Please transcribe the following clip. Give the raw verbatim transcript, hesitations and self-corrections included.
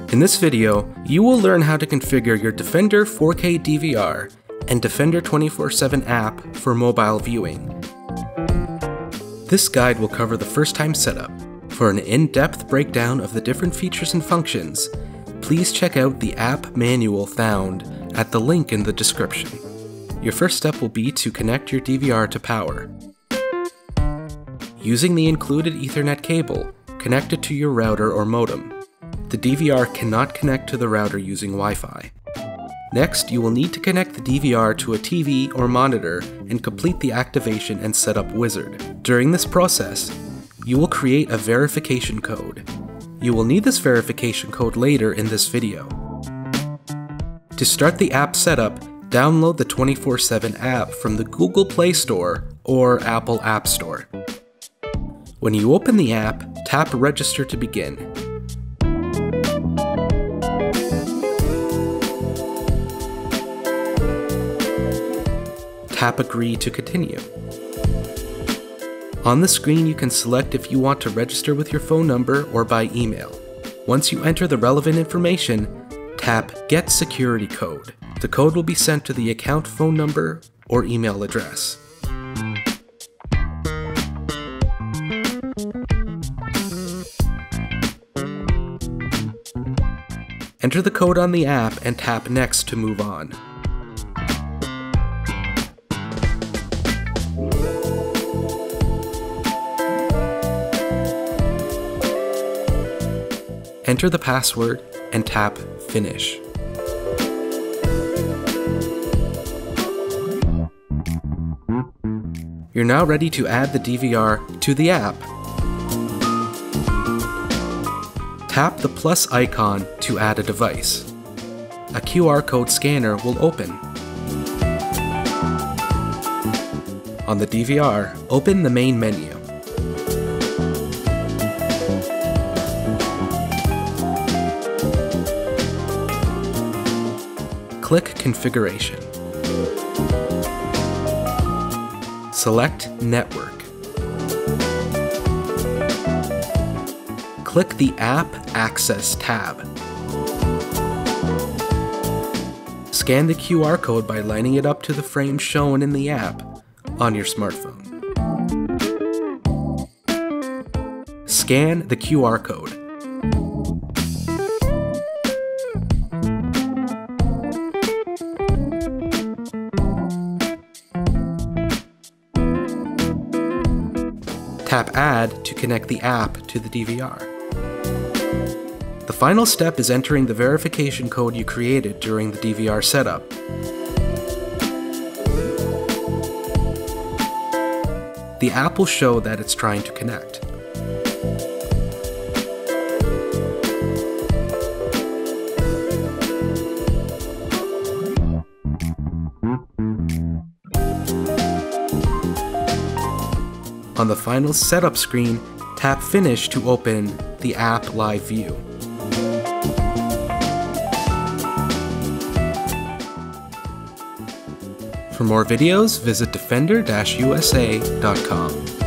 In this video, you will learn how to configure your Defender four K D V R and Defender twenty-four seven app for mobile viewing. This guide will cover the first time setup. For an in-depth breakdown of the different features and functions, please check out the app manual found at the link in the description. Your first step will be to connect your D V R to power. Using the included Ethernet cable, connect it to your router or modem. The D V R cannot connect to the router using Wi-Fi. Next, you will need to connect the D V R to a T V or monitor and complete the activation and setup wizard. During this process, you will create a verification code. You will need this verification code later in this video. To start the app setup, download the twenty-four seven app from the Google Play Store or Apple App Store. When you open the app, tap Register to begin. Tap Agree to continue. On the screen, you can select if you want to register with your phone number or by email. Once you enter the relevant information, tap Get Security Code. The code will be sent to the account phone number or email address. Enter the code on the app and tap Next to move on. Enter the password and tap Finish. You're now ready to add the D V R to the app. Tap the plus icon to add a device. A Q R code scanner will open. On the D V R, open the main menu. Click Configuration. Select Network. Click the App Access tab. Scan the Q R code by lining it up to the frame shown in the app on your smartphone. Scan the Q R code. Tap Add to connect the app to the D V R. The final step is entering the verification code you created during the D V R setup. The app will show that it's trying to connect. On the final setup screen, tap Finish to open the app live view. For more videos, visit defender dash U S A dot com.